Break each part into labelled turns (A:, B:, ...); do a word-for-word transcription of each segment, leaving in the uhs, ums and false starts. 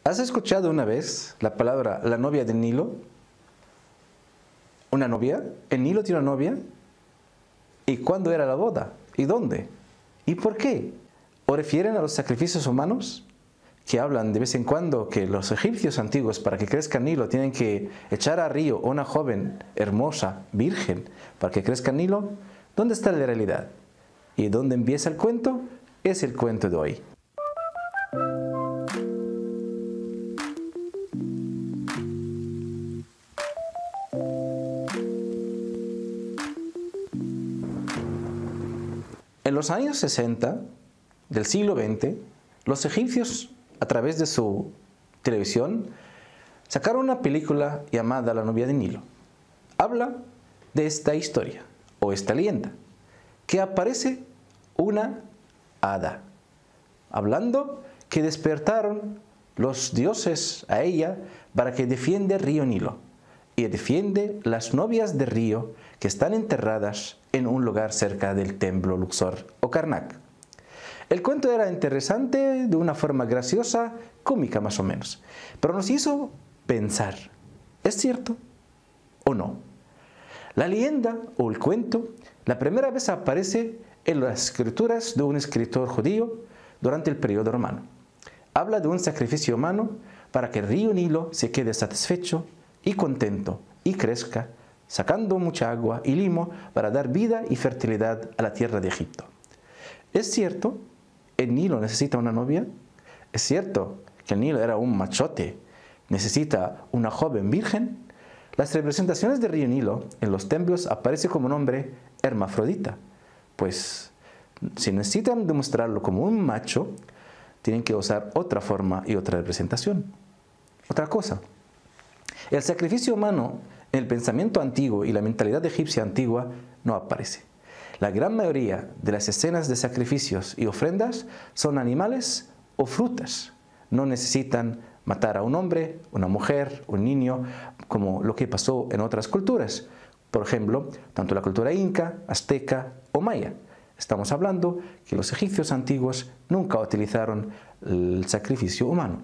A: ¿Has escuchado una vez la palabra la novia del Nilo? ¿Una novia? ¿El Nilo tiene una novia? ¿Y cuándo era la boda? ¿Y dónde? ¿Y por qué? ¿O refieren a los sacrificios humanos? Que hablan de vez en cuando que los egipcios antiguos, para que crezca el Nilo, tienen que echar al río a una joven hermosa, virgen, para que crezca el Nilo. ¿Dónde está la realidad? ¿Y dónde empieza el cuento? Es el cuento de hoy. En los años sesenta del siglo veinte, los egipcios, a través de su televisión, sacaron una película llamada La novia del Nilo. Habla de esta historia, o esta leyenda, que aparece una hada, hablando que despertaron los dioses a ella para que defienda el río Nilo, y defiende las novias del río que están enterradas en un lugar cerca del templo Luxor o Karnak. El cuento era interesante de una forma graciosa, cómica más o menos, pero nos hizo pensar, ¿es cierto o no? La leyenda o el cuento, la primera vez aparece en las escrituras de un escritor judío durante el periodo romano. Habla de un sacrificio humano para que el río Nilo se quede satisfecho y contento y crezca, sacando mucha agua y limo para dar vida y fertilidad a la tierra de Egipto. ¿Es cierto? ¿El Nilo necesita una novia? ¿Es cierto que el Nilo era un machote? ¿Necesita una joven virgen? Las representaciones del río Nilo en los templos aparecen como un hombre hermafrodita, pues si necesitan demostrarlo como un macho, tienen que usar otra forma y otra representación. Otra cosa, el sacrificio humano en el pensamiento antiguo y la mentalidad egipcia antigua no aparece. La gran mayoría de las escenas de sacrificios y ofrendas son animales o frutas. No necesitan matar a un hombre, una mujer, un niño, como lo que pasó en otras culturas. Por ejemplo, tanto la cultura inca, azteca o maya. Estamos hablando que los egipcios antiguos nunca utilizaron el sacrificio humano.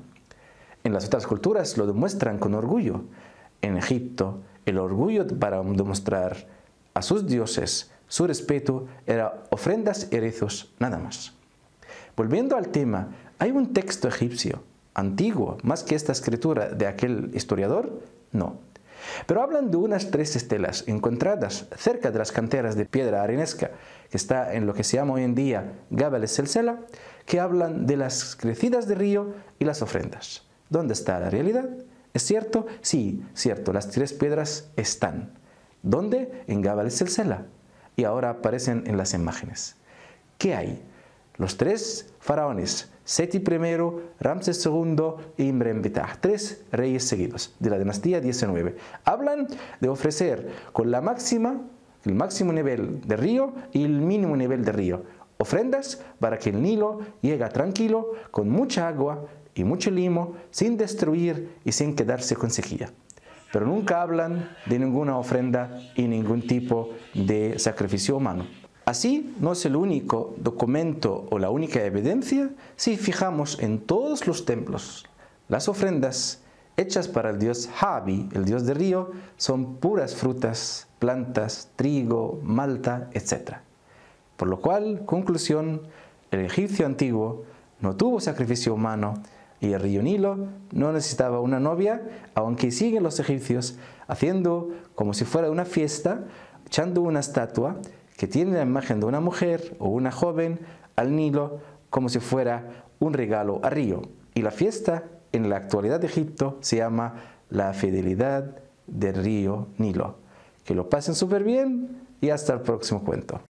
A: En las otras culturas lo demuestran con orgullo. En Egipto, el orgullo para demostrar a sus dioses su respeto era ofrendas y rezos nada más. Volviendo al tema, ¿hay un texto egipcio antiguo más que esta escritura de aquel historiador? No. Pero hablan de unas tres estelas encontradas cerca de las canteras de piedra arenisca que está en lo que se llama hoy en día Gabal el-Selcela, que hablan de las crecidas de río y las ofrendas. ¿Dónde está la realidad? ¿Es cierto? Sí, cierto, las tres piedras están. ¿Dónde? En Gabal el-Selcela. Y ahora aparecen en las imágenes. ¿Qué hay? Los tres faraones, Seti primero, Ramsés segundo y Imre-Enbitaj, tres reyes seguidos de la dinastía diecinueve, hablan de ofrecer con la máxima, el máximo nivel de río y el mínimo nivel de río, ofrendas para que el Nilo llegue tranquilo, con mucha agua y mucho limo, sin destruir y sin quedarse con sequía. Pero nunca hablan de ninguna ofrenda y ningún tipo de sacrificio humano. Así, no es el único documento o la única evidencia si fijamos en todos los templos. Las ofrendas hechas para el dios Habi, el dios del río, son puras frutas, plantas, trigo, malta, etcétera. Por lo cual, conclusión, el egipcio antiguo no tuvo sacrificio humano y el río Nilo no necesitaba una novia, aunque siguen los egipcios haciendo como si fuera una fiesta, echando una estatua que tiene la imagen de una mujer o una joven al Nilo como si fuera un regalo al río. Y la fiesta en la actualidad de Egipto se llama la fidelidad del río Nilo. Que lo pasen súper bien y hasta el próximo cuento.